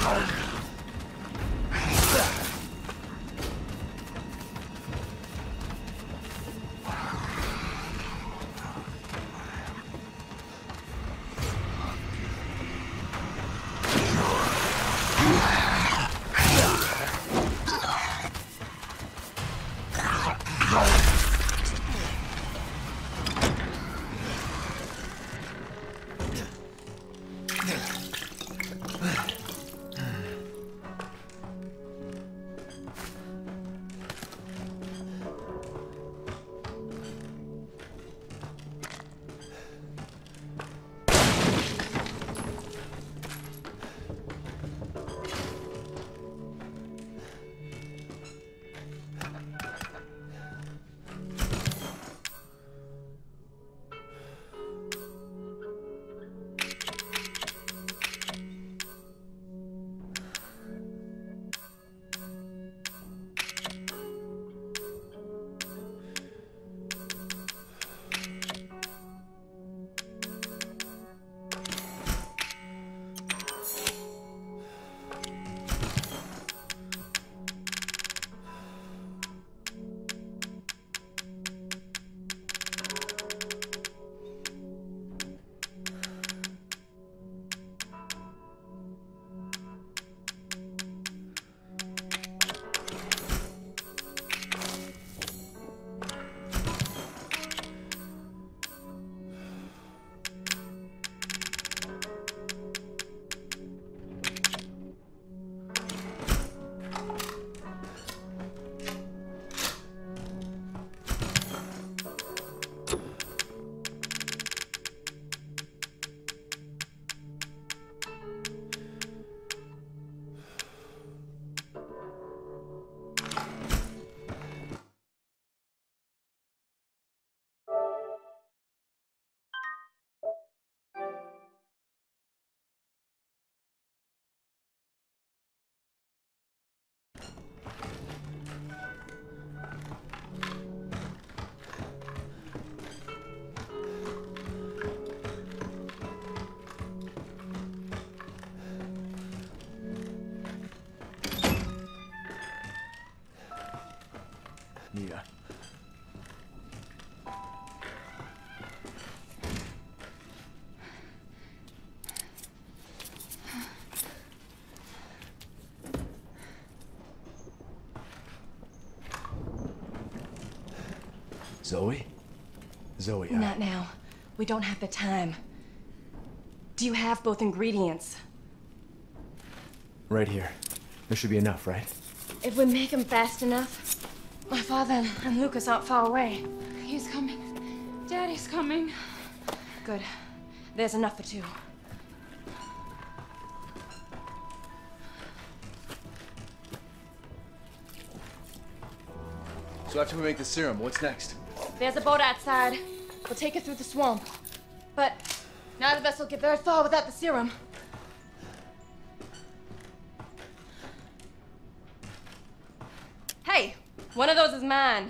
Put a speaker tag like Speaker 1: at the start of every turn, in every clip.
Speaker 1: Mia. Zoe? Zoe,
Speaker 2: Not now. We don't have the time. Do you have both ingredients?
Speaker 1: Right here. There should be enough, right?
Speaker 2: If we make them fast enough, my father and Lucas aren't far away.
Speaker 3: He's coming. Daddy's coming.
Speaker 2: Good. There's enough for two.
Speaker 1: So after we make the serum, what's next?
Speaker 2: There's a boat outside. We'll take it through the swamp. But neither of us will get very far without the serum. Hey, one of those is mine.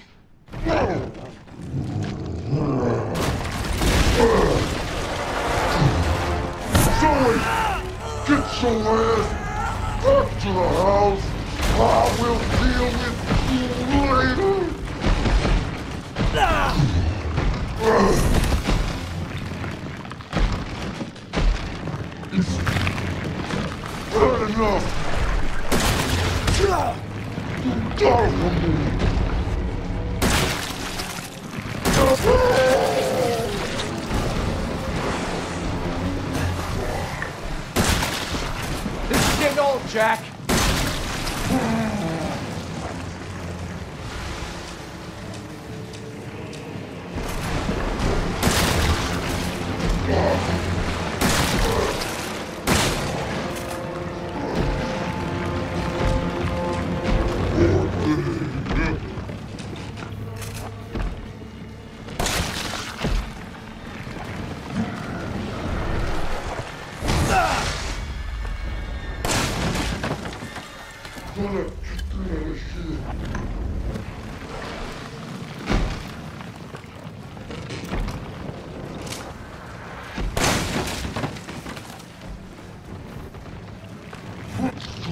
Speaker 4: Zoe! Get your ass back to the house! I will deal with you later! It's bad enough! You die from me!
Speaker 1: This is getting old, Jack!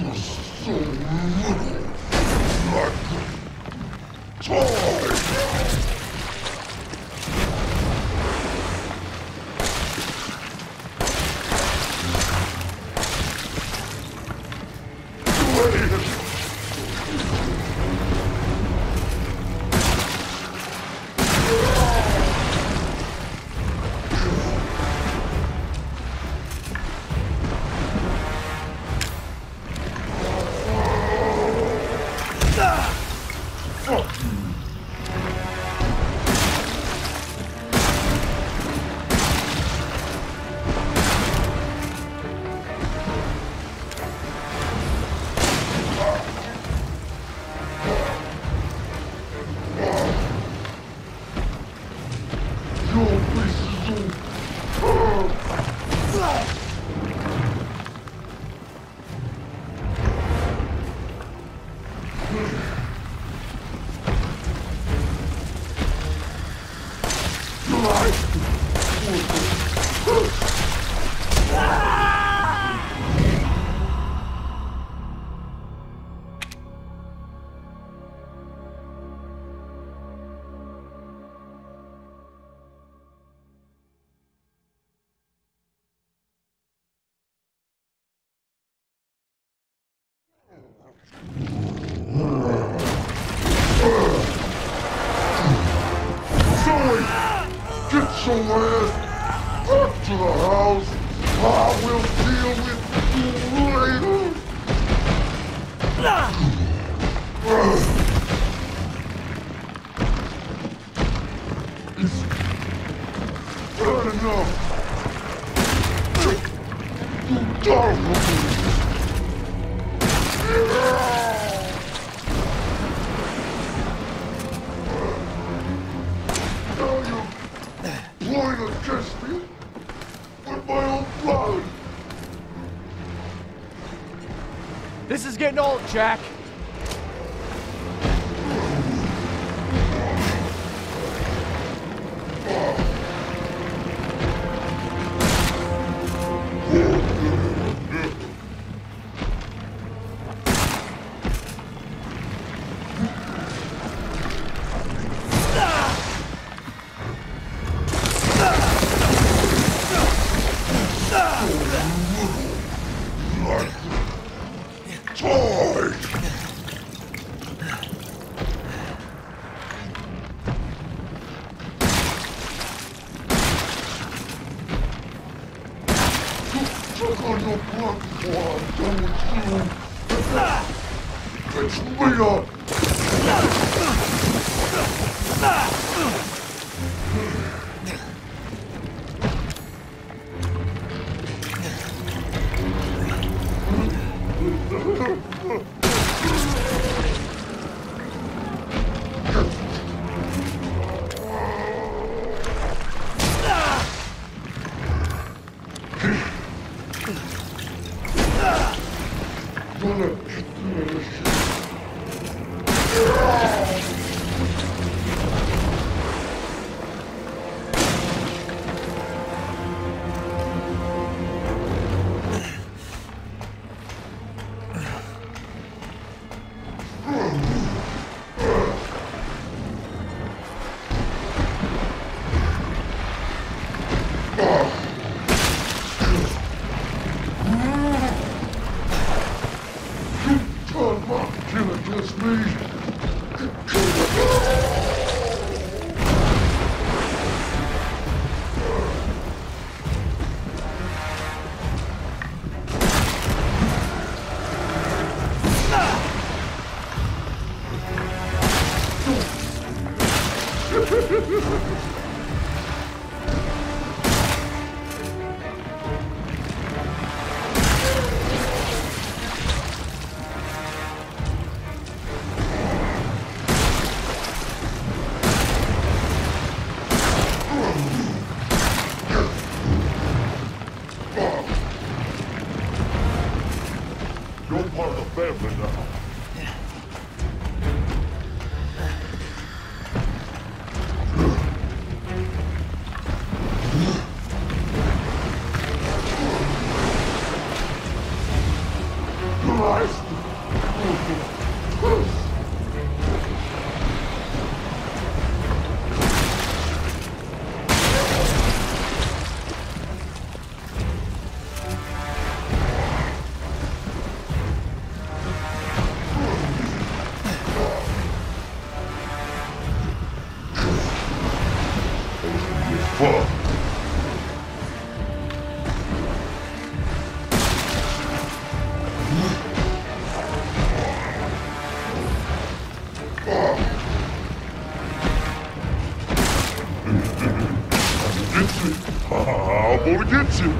Speaker 4: so little, like toy. Get your ass back to the house. I will deal with you later. It's bad enough. You done with me. Point against me with my own blood.
Speaker 1: This is getting old, Jack.
Speaker 4: On your blood before I'm done with you. It's me up. You're part of the family now. Christ! Fuck. I'm gonna get you.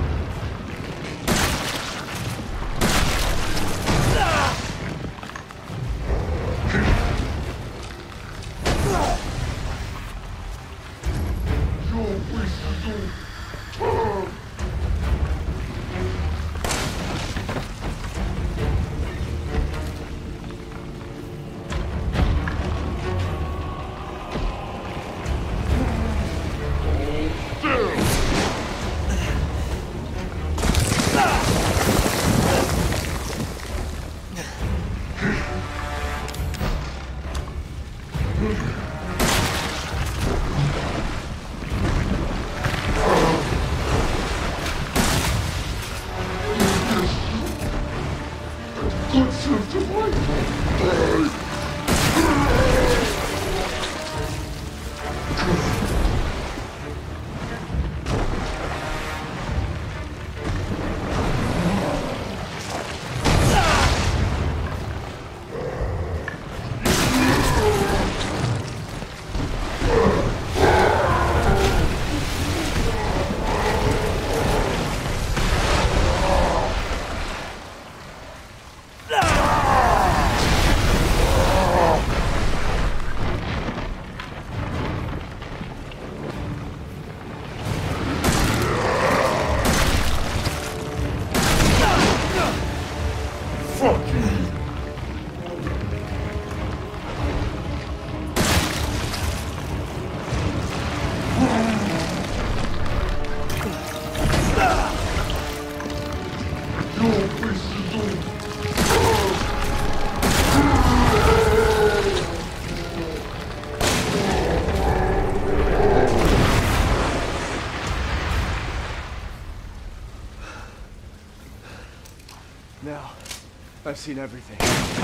Speaker 1: Now, I've seen everything.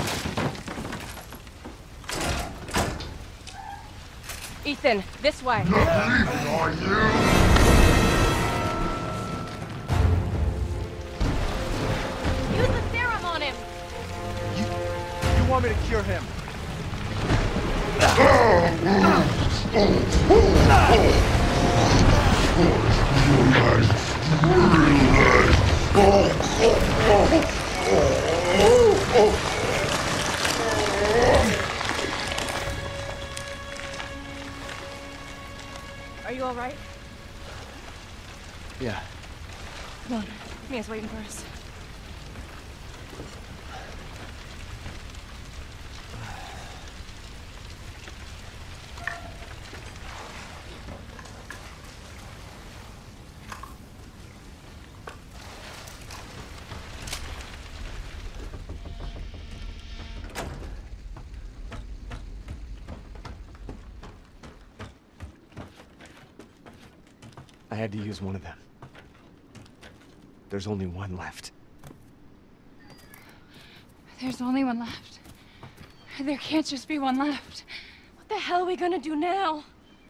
Speaker 2: Ethan, this way.
Speaker 4: Not leaving, are you?
Speaker 2: Use the serum on him.
Speaker 1: You want me to cure him?
Speaker 2: Are you all right?
Speaker 1: Yeah.
Speaker 2: Come on. Mia's waiting for us.
Speaker 1: I had to use one of them. There's only one left.
Speaker 3: There's only one left. There can't just be one left.
Speaker 2: What the hell are we gonna do now?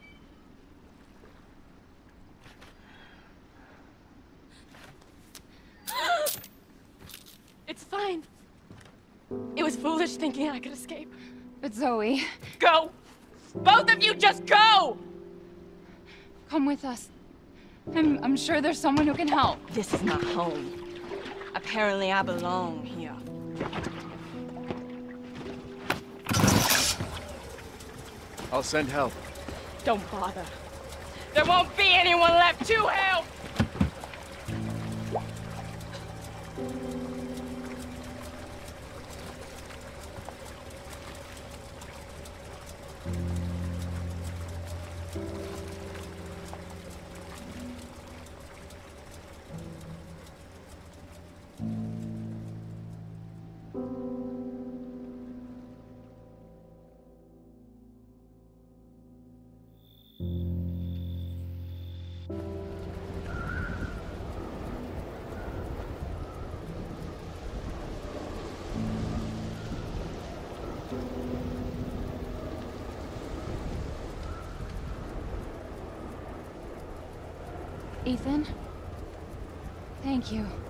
Speaker 2: It's fine. It was foolish thinking I could escape.
Speaker 3: But Zoe,
Speaker 2: Go! Both of you just go!
Speaker 3: come with us. I'm sure there's someone who can help.
Speaker 2: This is not home. Apparently I belong here.
Speaker 1: I'll send help.
Speaker 2: Don't bother. There won't be anyone left to help!
Speaker 3: Ethan? Thank you.